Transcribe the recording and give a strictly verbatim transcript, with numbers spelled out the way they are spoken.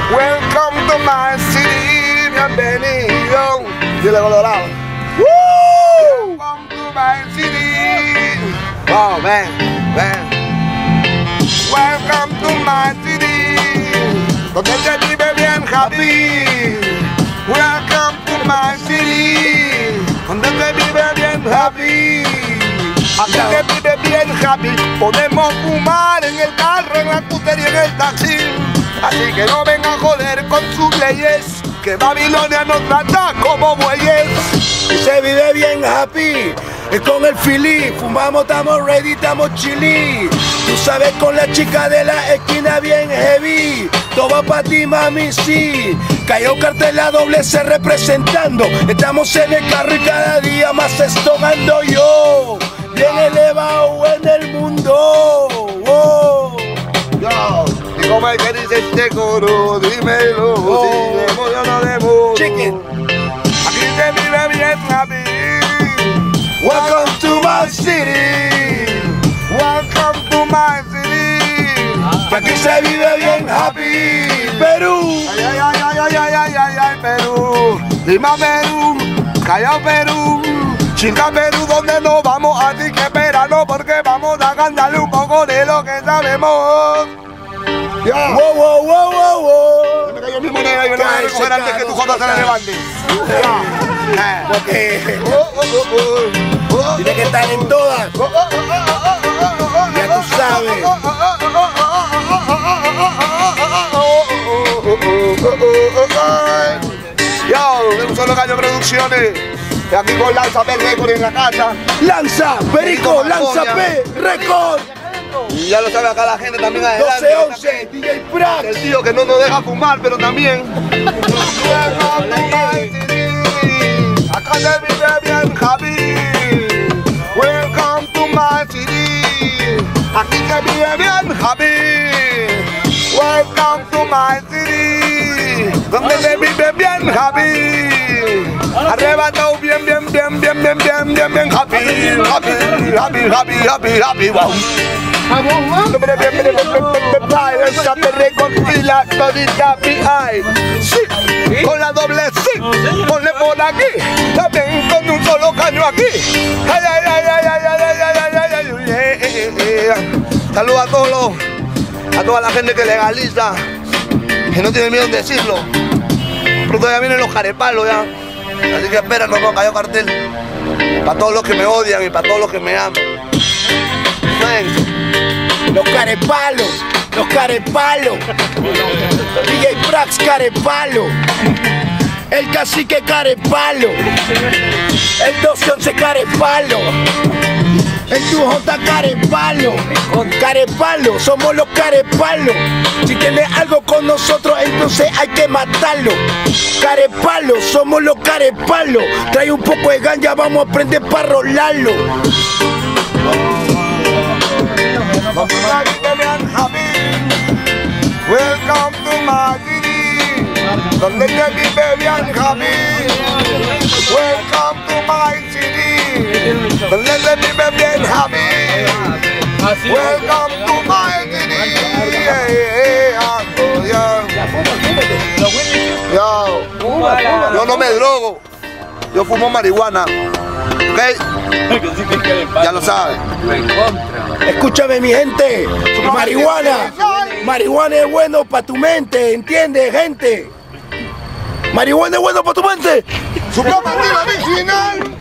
Welcome to my city, bienvenido. Dile Colorado. Woo! Welcome to my city. Oh, ven, ven. Welcome to my city, donde se vive bien happy. Welcome to my city, donde se vive bien happy. Aquí se vive bien happy. Podemos fumar en el carro, en la scooter y en el taxi. Así que no vengan a joder con sus leyes, que Babilonia nos trata como bueyes. Y se vive bien happy, es con el fili. Fumamos, estamos ready, estamos chili. Tú sabes, con la chica de la esquina bien heavy. Todo va pa' ti, mami, sí. Cayó cartel la doble C representando. Estamos en el carro y cada día más estomando yo. Bien elevado en el mundo. Oh. Yo, y como es que dice este coro, dímelo, Oh. si demos o no demos. Chicken. Aquí se vive bien happy. Welcome to my city. Welcome to my city. Aquí se vive bien happy. Perú. Ay, ay, ay, ay, ay, ay, ay, ay, ay, Perú. Lima, Perú. Callao, Perú. Chica, Perú, donde nos vamos, así que espéranos porque vamos a cantarle un poco de lo que sabemos. Ya. Wow, wow, wow, wow, wow. Me cayó mi moneda y me la voy a recoger antes que tu jota se la levante. Ya. Porque Oh, oh, oh, oh. Oh, tiene que estar en todas. oh, oh, oh, oh, oh, oh, oh, Ya tú sabes. oh, oh, oh, oh, oh, oh, oh, oh. Yo, de un solo gallo producciones. Y aquí con Lanza P Record en la casa. Lanza, Perico, Lanza P, Record. Y ya lo sabe acá la gente también adelante. doce once, D J El Prax. tío que no nos deja fumar, pero también. Acá se vive bien happy. Welcome to my city. Aquí se vive bien happy. Welcome to my city, donde se vive bien happy. Arrebatado bien, bien, bien, bien, bien, bien, bien, bien happy, happy, happy, happy, happy, happy, wow. Sí, con la doble sí, ponle por aquí, también con un solo caño aquí. Ay, ay, ay, ay, ay, ay, ay, ay, ay, ay, ay, eh, eh, eh. Saludos a todos los, a toda la gente que legaliza, que no tiene miedo en decirlo. Pronto ya vienen los carepalos ya, así que espéranos con Cayó Cartel. Para todos los que me odian y para todos los que me aman. Ven. Los carepalos, los carepalos. D J Prax, carepalo. El cacique carepalo. El doce once carepalo. El tu J carepalo. Carepalo, somos los carepalos. Si tienes algo con nosotros, entonces hay que matarlo. Carepalo, somos los carepalos. Trae un poco de ganja, vamos a aprender para rolarlo. Welcome to my city, donde se vive bien happy. Welcome to my city, donde se vive bien happy. Welcome to my city. Yeah, yeah, yeah. Yo, yo no me drogo, yo fumo marihuana. ¿Ok? Ya lo sabes. Escúchame, mi gente, marihuana, marihuana es bueno para tu mente, ¿entiendes, gente? Marihuana es bueno para tu mente. Su comandante original.